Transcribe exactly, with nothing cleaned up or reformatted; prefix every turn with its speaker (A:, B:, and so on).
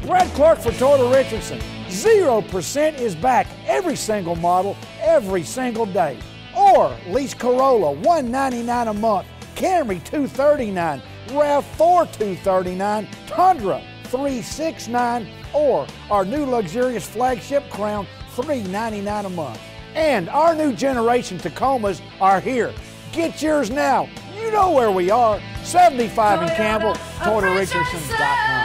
A: Brad Clark for Toyota Richardson. zero percent is back every single model, every single day. Or lease Corolla, one ninety-nine a month, Camry, two thirty-nine, RAV four, two thirty-nine, Tundra, three sixty-nine, or our new luxurious flagship Crown, three ninety-nine a month. And our new generation Tacomas are here. Get yours now. You know where we are. seventy-five in Campbell, Toyota Richardson dot com.